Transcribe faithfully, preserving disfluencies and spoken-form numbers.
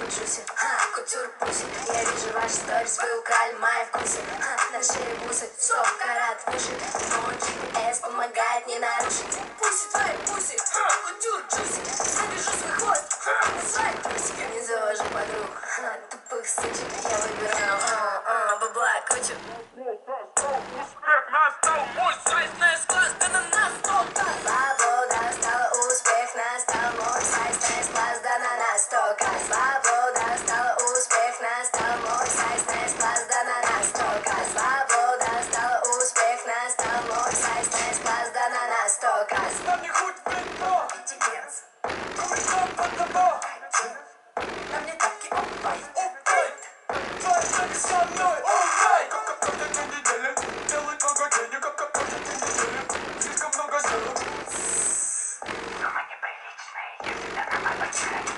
кручусь, а, кутюр пуси. Я вижу ваши сторис, вы украли мои вкусы, а, на шее бусы, сорок карат выше. Но джи пи эс помогает не нарушить. Пуси твои пуси, а, кутюр джуси. Завяжу свой хвост, а, на свои трусики. Не завожу подруг, а, тупых сучек. Я выбираю, а, а, бабла кучу. Успех настал, мой сайз тест класс, да на настолько. Свобода стала, успех настал, мой сайз тест класс, да на настолько. Свобода стала, успех настал, мой сайз тест класс, да на настолько. Нам не хоть прито, кое-что под тобой. На мне тапки опай, опай. Твои шаги со мной, опай. Как каждый день недели, делай много денег, как каждый день недели. Слишком много сделок. Сумма неприличная, если она обочает.